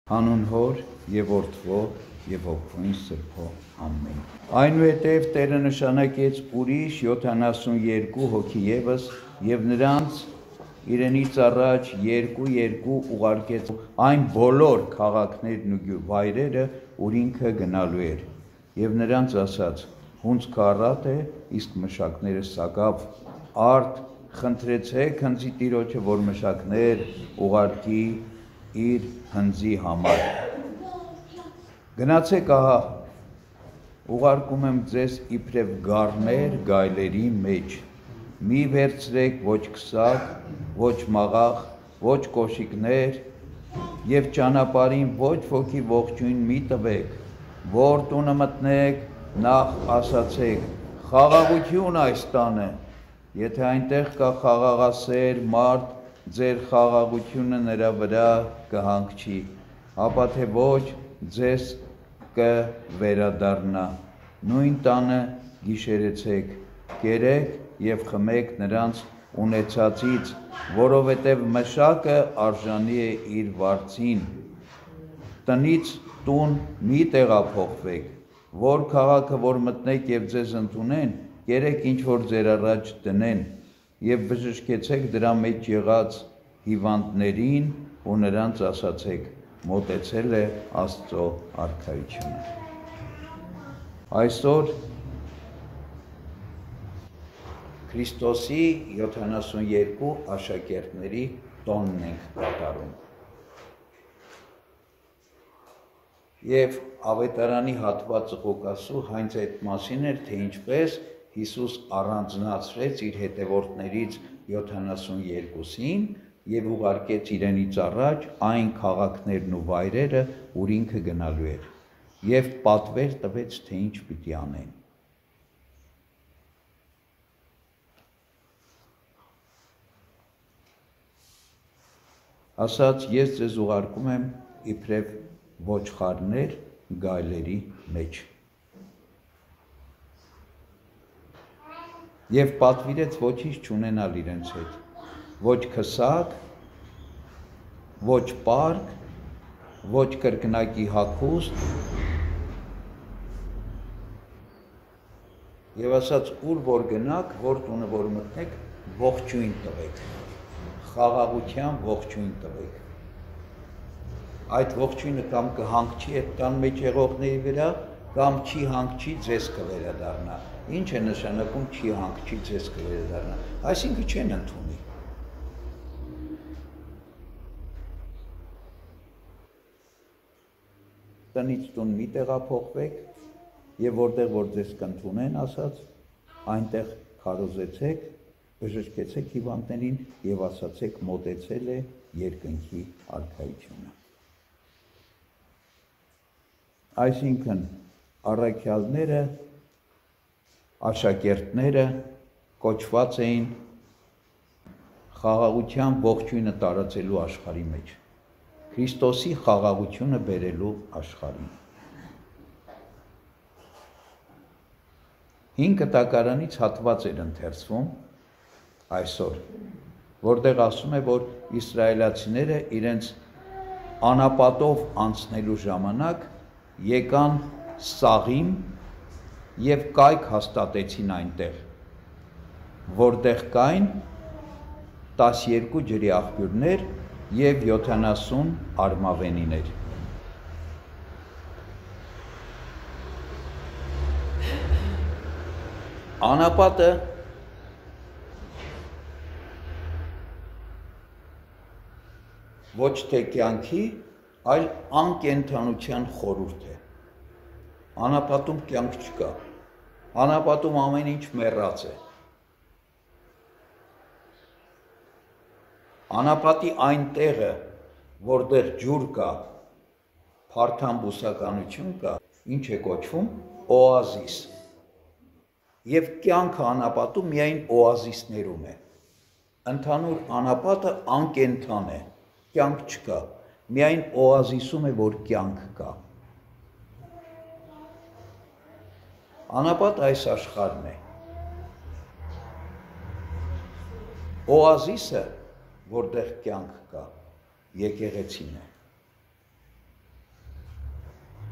Հանուն Հոր եւ Որդվո եւ Հոգին Սրբո ամեն։ Այնուհետև Տերը նշանակեց ուրիշ 72 հոգի ևս եւ նրանց իրենից առաջ երկու ուղարկեց այն բոլոր քաղաքներն ու վայրերը, ուր ինքը գնալու էր, եւ նրանց ասաց. հունձ քարատ է, իսկ մշակները սակավ արդ, խնդրեցեք հնձի Տիրոջը, որ մշակներ ուղարկի իր հնձի համար։ Գնացեք ահա, ուղարկում եմ ձեզ իբրև գառներ գայլերի մեջ, մի վերցրեք ոչ քսակ, ոչ մաղախ, ոչ կոշիկներ, եւ ճանապարհին ոչ ոքի ողջույն մի տվեք, որ տունը մտնեք, նախ ասացեք, խաղաղություն այս տանը, եթե այնտեղ կա խաղաղասեր մարդ, ձեր խաղաղությունը նրա վրա կհանգչի, ապա թե ոչ ձեզ կվերադառնա, նույն տանը գիշերեցեք, կերեք եւ խմեք նրանց ունեցածից, որովհետև մշակը արժանի է իր վարձին, տնից տուն մի տեղափոխվեք, որ քաղաքը որ մտնեք եւ ձեզ ընդունեն, կերեք ինչ որ ձեր առաջ դնեն եւ բժշկեցեք դրա մեջ եղած հիվանդներին ու նրանց ասացեք, մոտեցել է Աստծո արքայությունը։ Այսօր Քրիստոսի 72 աշակերտների տոնն ենք կատարում։ Եվ ավետարանի հատվածը Ղուկասու հենց այդ մասին էր, թե ինչպես Հիսուս առանձնացրեց իր հետևորդներից 72-ին եւ ուղարկեց իրենից առաջ այն քաղաքներն ու վայրերը, ուր ինքը գնալու էր, եւ պատվեր տվեց, թե ինչ պիտի անեն։ Ասաց, ես ձեզ ուղարկում եմ իբրև ոչխարներ գայլերի մեջ։ Եվ պատվիրեց ոչինչ չունենալ իրենց հետ, ոչ քսակ, ոչ պարկ, ոչ կրկնակի հագուստ, եւ ասաց, ուր որ գնաք, որ տունը որ մտնեք, ողջույն տվեք, խաղաղության ողջույն տվեք։ Այդ ողջույնը կամ կհանգչի այդ տան մեջ եղողների վրա, կամ չի հանգչի, ձեզ կվերադառնա։ Ինչ է նշանակում չի հանգչի, ձեզ կվերադառնա, այսինքն չեն ընդունի։ Տնից տուն մի տեղափոխվեք եւ որտեղ որ ձեզ կընդունեն, ասաց, այնտեղ քարոզեցեք, բժշկեցեք հիվանդներին եւ ասացեք, մոտեցել է երկնքի արքայությունը։ Այսինքն առաքյալները, աշակերտները կոչված էին խաղաղության ողջույնը տարածելու աշխարհի մեջ, Քրիստոսի խաղաղությունը բերելու աշխարհին։ 5 կտակարանից հատված էր ընթերցվում այսօր, որտեղ ասում է, որ իսրայելացիները իրենց անապատով անցնելու ժամանակ եկան Սաղիմ եւ կայք հաստատեցին այնտեղ, որտեղ կային 12 ջրի աղբյուրներ եւ 70 արմավենիներ։ Անապատը ոչ թե կյանքի, այլ անկենդանության խորհուրդ է։ Անապատում կյանք չկա, անապատում ամեն ինչ մեռած է։ Անապատի այն տեղը, որտեղ ջուր կա, փարթամ բուսականություն կա, ինչ է կոչվում օազիս։ Եվ կյանքը անապատում միայն օազիսներում է։ Ընդհանուր անապատը անկենդան է, կյանք չկա, միայն օազիսում է, որ կյանք կա։ Անապատ այս աշխարհն է։ Օազիսը, որտեղ կյանք կա, եկեղեցին է։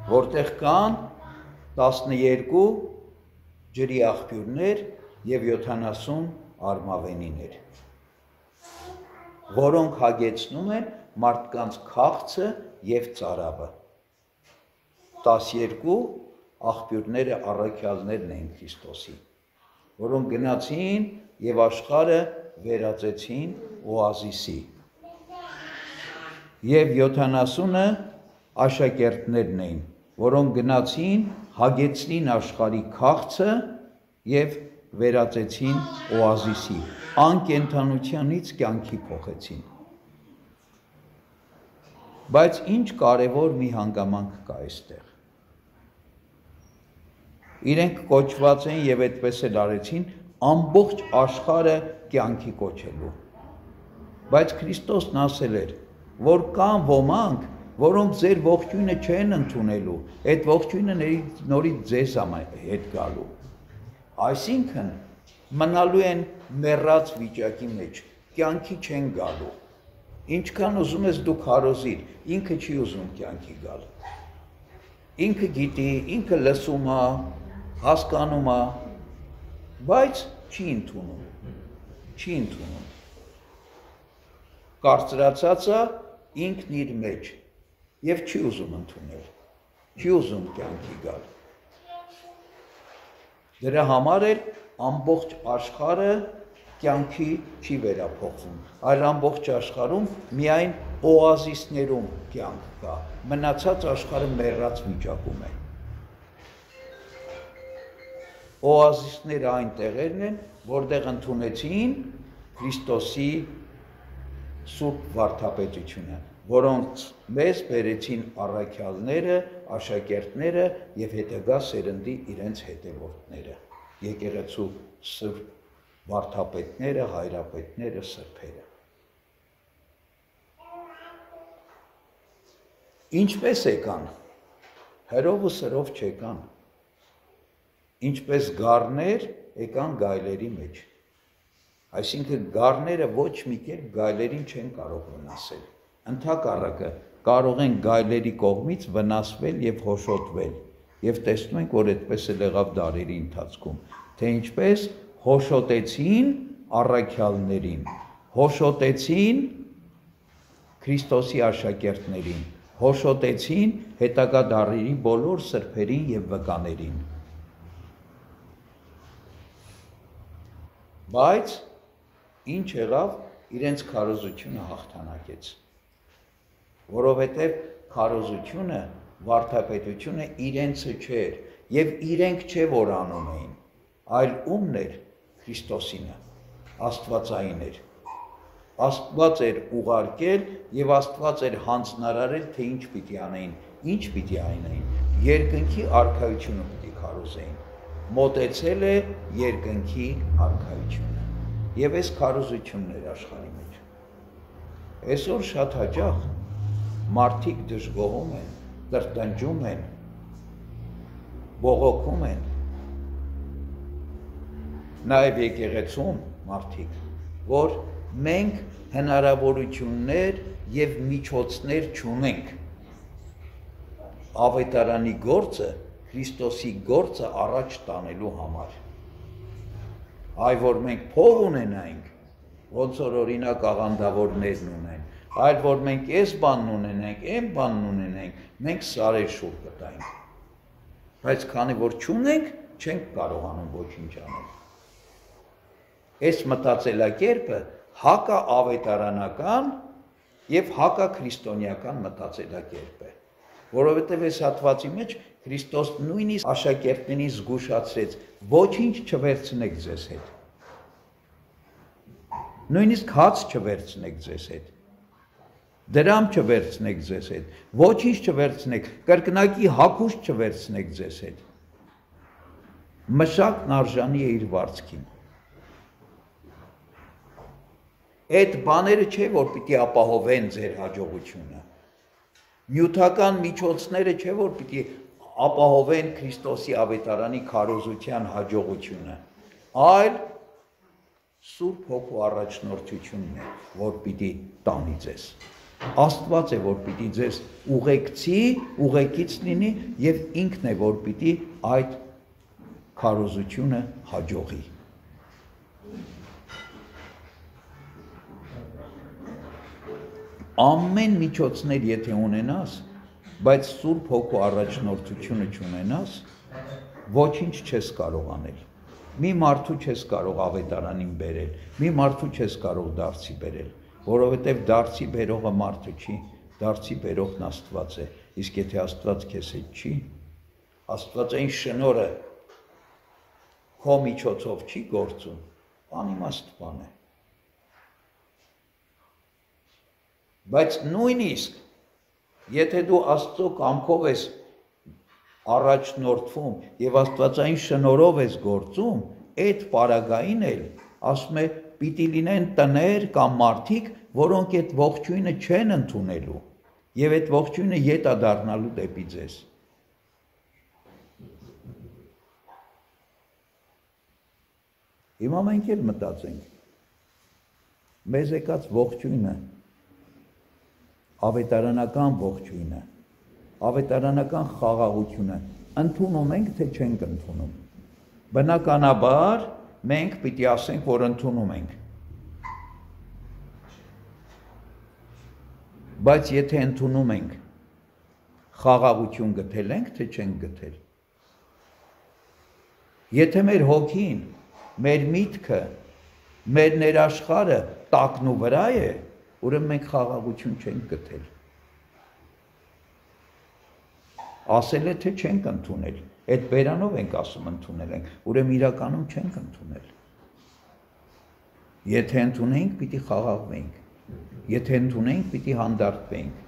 որտեղ կան 12 ջրի աղբյուրներ և 70 արմավենիներ, որոնք հագեցնում են մարդկանց քաղցը և ծարավը։ 12 աղբյուրները առաքյալներն էին Քրիստոսի, որոնք գնացին և աշխարհը վերածեցին օազիսի, և 70-ը աշակերտներն էին, որոնք գնացին, հագեցրին աշխարհի քաղցը և վերածեցին օազիսի, անկենդանությանից կյանքի փոխեցին։ Բայց ինչ կարևոր մի հանգամանք կա այստեղ։ Իրենք կոչված են և այդպես էլ արեցին ամբողջ աշխարհը կյանքի կոչելու։ Բայց Քրիստոսն ասել էր, որ կան ոմանք, որոնք ձեր ողջույնը չեն ընդունելու, այդ ողջույնը նորից ձեզ հետ գալու։ Այսինքն մնալու են մեռած վիճակի մեջ, կյանքի չեն գալու։ Ինչքան ուզում ես դու քարոզիր, ինքը չի ուզում կյանքի գալ։ Ինքը գիտի, ինքը լսում է, հասկանում է, բայց չի ընդունում։ Կարծրացած է ինքն իր մեջ և չի ուզում ընդունել, չի ուզում կյանքի գալ։ Դրա համար էլ ամբողջ աշխարհը կյանքի չի վերափոխվում, այլ ամբողջ աշխարհում միայն օազիսներում կյանք կա, մնացած աշխարհը մեռած վիճակում է։ Օազիսները այն տեղերն են, որտեղ ընդունեցին Քրիստոսի սուրբ վարդապետությունը, որոնց մեզ բերեցին առաքյալները, աշակերտները և հետագա սերնդի իրենց հետևորդները, եկեղեցու սուրբ վարդապետները, հայրապետները, սրբերը։ Ինչպես եկան, հրով ու սրով չեկան, ինչպես գառներ եկան գայլերի մեջ, այսինքն գառները ոչ մի կերպ գայլերին չեն կարող վնասել, ընդհակառակը կարող են գայլերի կողմից վնասվել և հոշոտվել, և տեսնում ենք, որ այդպես էլ եղավ դարերի ընթացքում, թե ինչպես հոշոտեցին առաքյալներին, հոշոտեցին Քրիստոսի աշակերտներին, հոշոտեցին հետագա դարերի բոլոր սրբերին և վկաներին։ Բայց ինչ եղավ, իրենց քարոզությունը հաղթանակեց, որովհետև քարոզությունը, վարդապետությունը իրենցը չէր, և իրենք չէ, որ անում էին, այլ ումն էր Քրիստոսինը, Աստվածային էր։ Աստված էր ուղարկել և Աստված էր հանձնարարել, թե ինչ պիտի անեին, ինչ պիտի անեին, երկնքի արքայությունը պիտի քարոզեին, մոտեցել է երկնքի արքայությունը, և այս քարոզությունն էր աշխարհի մեջ։ Այսօր շատ հաճախ մարդիկ դժգոհում են, տրտնջում են, բողոքում են, նաև եկեղեցում մարդիկ, որ մենք հնարավորություններ և միջոցներ չունենք ավետարանի գործը, Քրիստոսի գործը առաջ տանելու համար։ Այ որ մենք փող ունենայինք, ոնց որ օրինակ աղանդավորներն ունեն, այլ որ մենք այս բանն ունենենք, այն բանն ունենենք, մենք սարեր շուռ կտայինք։ Բայց քանի որ չունենք, չենք կարողանում ոչինչ անել։ Այս մտածելակերպը հակաավետարանական և հակաքրիստոնեական մտածելակերպ է, որովհետև այս հատվածի մեջ Քրիստոս նույնիսկ աշակերտներին զգուշացրեց, ոչինչ չվերցնեք ձեզ հետ, նույնիսկ հաց չվերցնեք ձեզ հետ, դրամ չվերցնեք ձեզ հետ, ոչինչ չվերցնեք, կրկնակի հագուստ չվերցնեք ձեզ հետ, մշակն արժանի է իր վարձքին։ Այդ բաները չէ, որ պիտի ապահովեն ձեր հաջողությունը, նյութական միջոցները չէ, որ պիտի ապահովեն Քրիստոսի ավետարանի քարոզության հաջողությունը, այլ Սուրբ Հոգու առաջնորդությունն է, որ պիտի տանի ձեզ։ Աստված է, որ պիտի ձեզ ուղեկցի, ուղեկից լինի եւ ինքն է, որ պիտի այդ քարոզությունը հաջողի։ Ամեն միջոցներ եթե ունենաս, բայց Սուրբ Հոգու առաջնորդությունը չունենաս, ոչինչ չես կարող անել։ Մի մարդու չես կարող ավետարանին բերել, մի մարդու չես կարող դարձի բերել, որովհետև դարձի բերողը մարդը չի, դարձի բերողն Աստված է, իսկ եթե Աստված քեզ հետ չի, Աստվածային շնորհը քո միջոցով չի գործում, անիմաստ բան է։ Բայց նույնիսկ եթե դու Աստծո կամքով ես առաջնորդվում եւ Աստվածային շնորհով ես գործում, այդ պարագային էլ ասում է պիտի լինեն տներ կամ մարդիկ, որոնք այդ ողջույնը չեն ընդունելու եւ այդ ողջույնը յետա դառնալու դեպի ձեզ։ Հիմա մենք էլ մտածենք, մեզ եկած ողջույնը, ավետարանական ողջույնը, ավետարանական խաղաղությունը ընդունում ենք, թե չենք ընդունում։ Բնականաբար մենք պիտի ասենք, որ ընդունում ենք։ Բայց եթե ընդունում ենք, խաղաղություն գտել ենք, թե չենք գտել։ Եթե մեր հոգին, մեր միտքը, մեր ներաշխարը տակնու վրա է, ուրեմն մենք խաղաղություն չենք գտել։ Ասել է, թե չենք ընդունել, այդ բերանով ենք ասում ընդունել ենք, ուրեմն իրականում չենք ընդունել։ Եթե ընդունենք, պիտի խաղաղվենք, եթե ընդունենք, պիտի հանդարտվենք։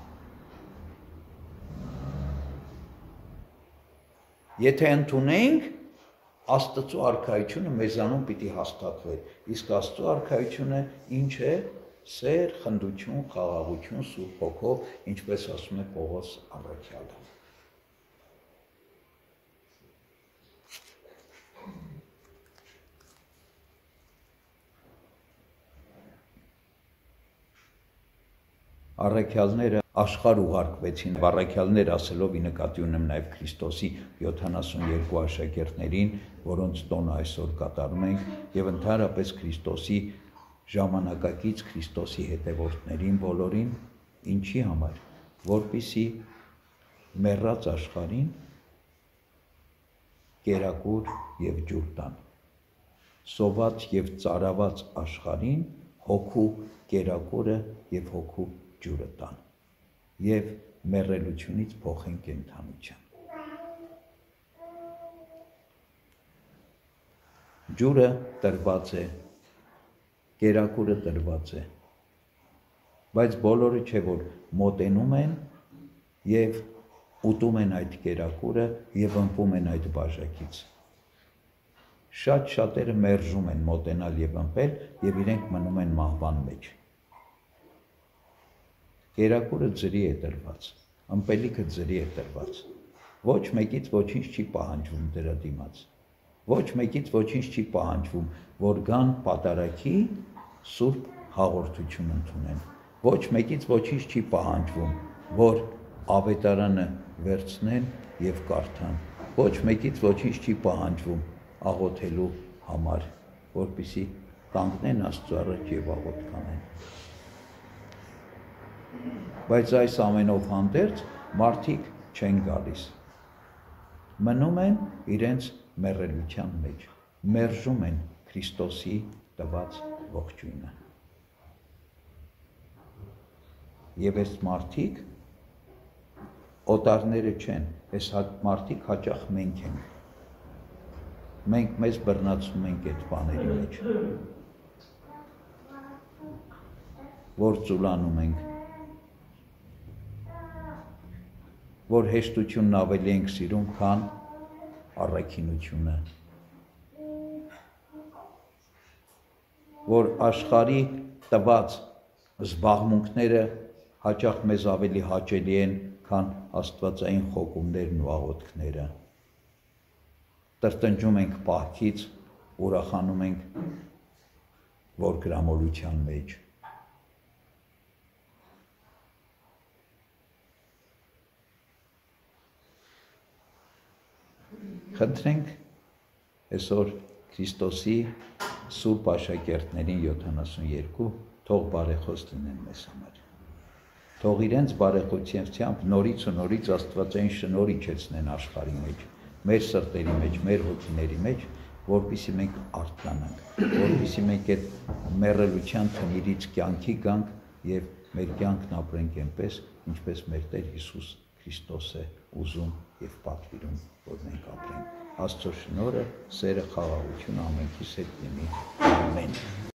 Եթե ընդունենք, Աստծո արքայությունը մեզանում պիտի հաստատվի, իսկ Աստծո արքայությունը ինչ է, սեր, խնդություն, խաղաղություն, Սուրբ Հոգով, ինչպես ասում է Պողոս առաքյալը։ Առաքյալները աշխարհ ուղարկվեցին, առաքյալներ ասելով ի նկատի ունեմ նաև Քրիստոսի 72 աշակերտներին, որոնց տոնը այսօր կատարում ենք, եւ ընդհանրապես Քրիստոսի ժամանակակից Քրիստոսի հետևորդներին բոլորին, ինչի համար, որպեսզի մեռած աշխարհին կերակուր եւ ջուր տան, սոված եւ ծարաված աշխարհին հոգու կերակուրը եւ հոգու ջուրը տան եւ մեռելությունից փոխեն կենդանության։ Ջուրը տրված է, կերակուրը տրված է, բայց բոլորը չէ որ մոտենում են եւ ուտում են այդ կերակուրը եւ ըմպում են այդ բաժակից։ Շատ շատերը մերժում են մոտենալ եւ ըմպել եւ իրենք մնում են մահվան մեջ։ Կերակուրը ձրի է տրված, ըմպելիքը ձրի է տրված։ Ոչ մեկից ոչինչ չի պահանջվում դրա դիմաց։ Ոչ մեկից ոչինչ չի պահանջվում, որ գան պատարագի սուրբ հաղորդություն ընդունեն։ Ոչ մեկից ոչինչ չի պահանջվում, որ ավետարանը վերցնեն եւ կարդան։ Ոչ մեկից ոչինչ չի պահանջվում աղոթելու համար, որպեսզի կանգնեն Աստծո առաջ եւ աղոթ կանեն։ Բայց այս ամենով հանդերձ մարդիկ չեն գալիս։ Մնում են իրենց մեռելության մեջ, մերժում են Քրիստոսի տված ողջույնը։ Եվ այս մարդիկ օտարները չեն, այս մարդիկ հաճախ մենք ենք։ Մենք մեզ բռնացնում ենք այդ բաների մեջ, որ ծուլանում ենք, որ հեշտությունն ավելի ենք սիրում, քան առաքինությունը, որ աշխարհի տված զբաղմունքները հաճախ մեզ ավելի հաճելի են, քան աստվածային խոկումներն ու աղոթքները։ Տրտնջում ենք պահքից, ուրախանում ենք որ գրամոլության մեջ։ Խնդրենք այսօր Քրիստոսի Սուրբ աշակերտներին 72 թող բարեխոս լինեն մեզ համար։ Թող իրենց բարեխոսությամբ նորից ու նորից Աստվածային շնորհ իջեցնեն աշխարհի մեջ, մեր սրտերի մեջ, մեր հոգիների մեջ, որպեսզի մենք արթնանանք, որպեսզի մենք այդ մեռելության թնիրից կյանքի գանք եւ մեր կյանքն ապրենք այնպես, ինչպես մեր Տեր Հիսուս Քրիստոս է ուզում եւ պատվիրում, որ մենք ապրենք։ Աստծո շնորհը, սերը, խաղաղությունը ամենքիս հետ լինի։ Ամեն։